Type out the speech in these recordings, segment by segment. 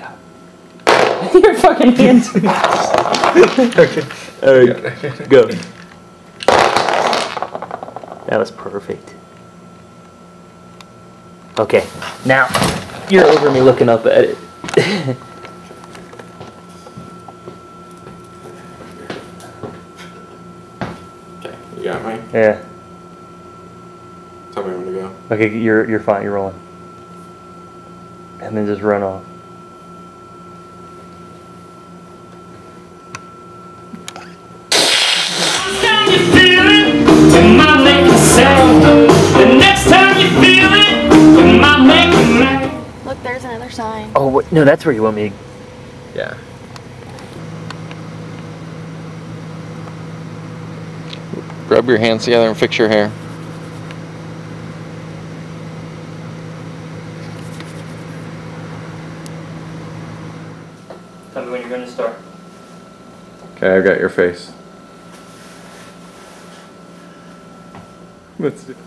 Yeah. Your fucking hands. Okay. Alright, go. That was perfect. Okay, now you're over me looking up at it. Okay, you got me? Yeah. Tell me when to go. Okay, you're fine, you're rolling. And then just run off. Look, there's another sign. Oh, wait, no, that's where you want me to... Yeah. Rub your hands together and fix your hair. Tell me when you're going to start. Okay, I've got your face. Let's do it.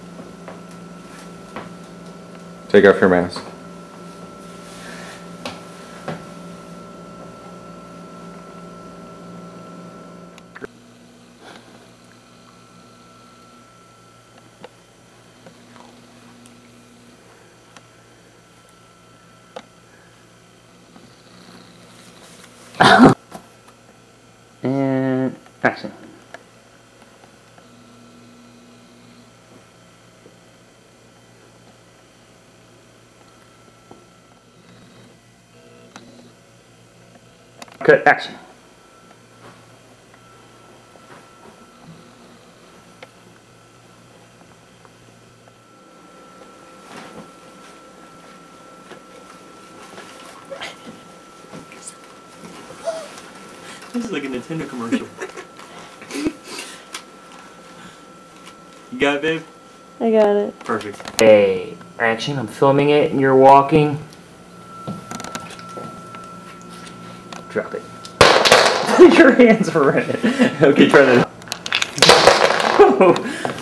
Take off your mask. And action. Cut, action. This is like a Nintendo commercial. You got it, babe? I got it. Perfect. Hey, action. I'm filming it and you're walking. Drop it. Your hands are running. Okay, try that.